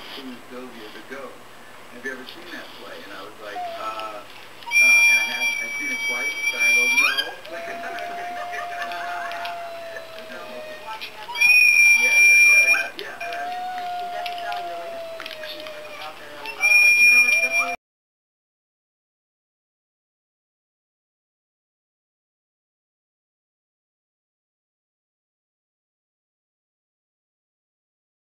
Who's Sylvia the Goat? Have you ever seen that play? And I was like, and I'd seen it twice, but I go, no.